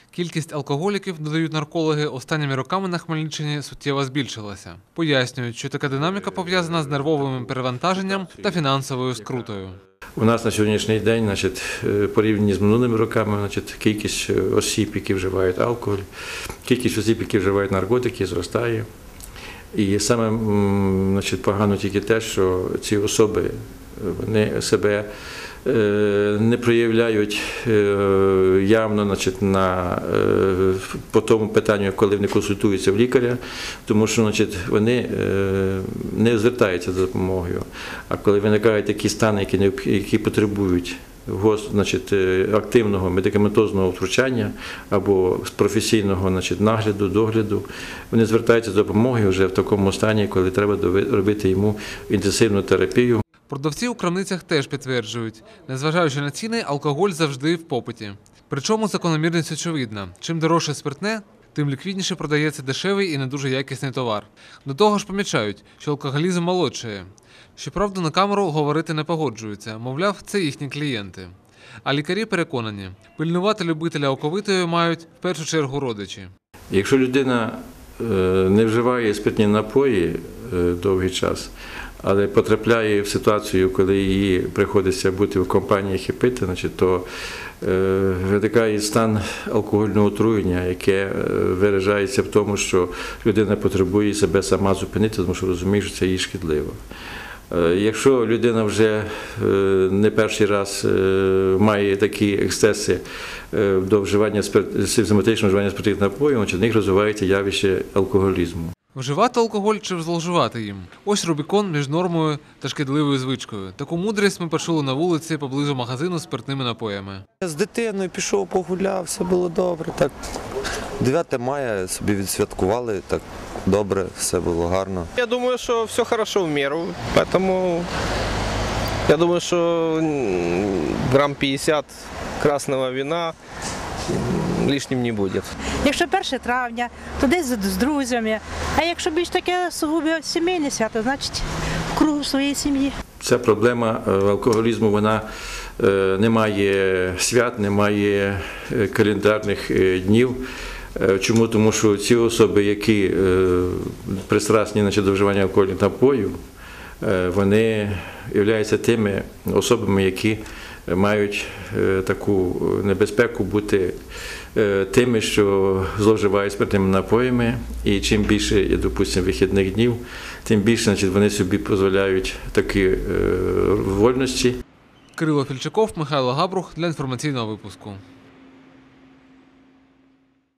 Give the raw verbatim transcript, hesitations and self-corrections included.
Кількість алкоголіків, додають наркологи, останніми роками на Хмельниччині суттєво збільшилася. Пояснюють, що така динаміка пов'язана з нервовим перевантаженням та фінансовою скрутою. У нас на сьогоднішній день, значить, порівняно з минулими роками, значить, кількість осіб, які вживають алкоголь, кількість осіб, які вживають наркотики, зростає. І саме, значить, погано тільки те, що ці особи вони себе не проявляють явно, значить, на, по тому питанню, коли вони консультуються в лікаря, тому що, значить, вони не звертаються за допомогою. А коли виникають такі стани, які, які потребують значить, активного медикаментозного втручання або професійного, значить, нагляду, догляду, вони звертаються за допомогою вже в такому стані, коли треба робити йому інтенсивну терапію. Продавці у крамницях теж підтверджують, незважаючи на ціни, алкоголь завжди в попиті. Причому закономірність очевидна. Чим дорожче спиртне, тим ліквідніше продається дешевий і не дуже якісний товар. До того ж помічають, що алкоголізм молодшає. Щоправда, на камеру говорити не погоджуються, мовляв, це їхні клієнти. А лікарі переконані, пильнувати любителя оковитої мають в першу чергу родичі. Якщо людина не вживає спиртні напої довгий час, але потрапляє в ситуацію, коли їй приходиться бути в компаніях і пити, значить, то виникає стан алкогольного отруєння, яке виражається в тому, що людина потребує себе сама зупинити, тому що розуміє, що це їй шкідливо. Якщо людина вже не перший раз має такі ексцеси до вживання систематичного вживання спиртних напоїв, значить, в них розвивається явище алкоголізму. Вживати алкоголь чи зловживати їм – ось Рубікон між нормою та шкідливою звичкою. Таку мудрість ми почули на вулиці поблизу магазину з спиртними напоями. З дитиною пішов, погуляв, все було добре. Так, дев'яте мая собі відсвяткували, так добре, все було гарно. Я думаю, що все хорошо в міру, тому я думаю, що грам п'ятдесят красного вина лишнім не буде. Якщо перше травня, то десь з друзями, а якщо більш таке сугубо сімейне свято, значить в кругу своєї сім'ї. Ця проблема алкоголізму, вона не має свят, не має календарних днів. Чому? Тому що ці особи, які пристрасні, значить, до вживання алкогольних напоїв, вони являються тими особами, які мають таку небезпеку бути тими, що зловживають спиртними напоями, і чим більше є, допустимо, вихідних днів, тим більше, значить, вони собі дозволяють такі вольності. Кирило Фільчаков, Михайло Габрух для інформаційного випуску.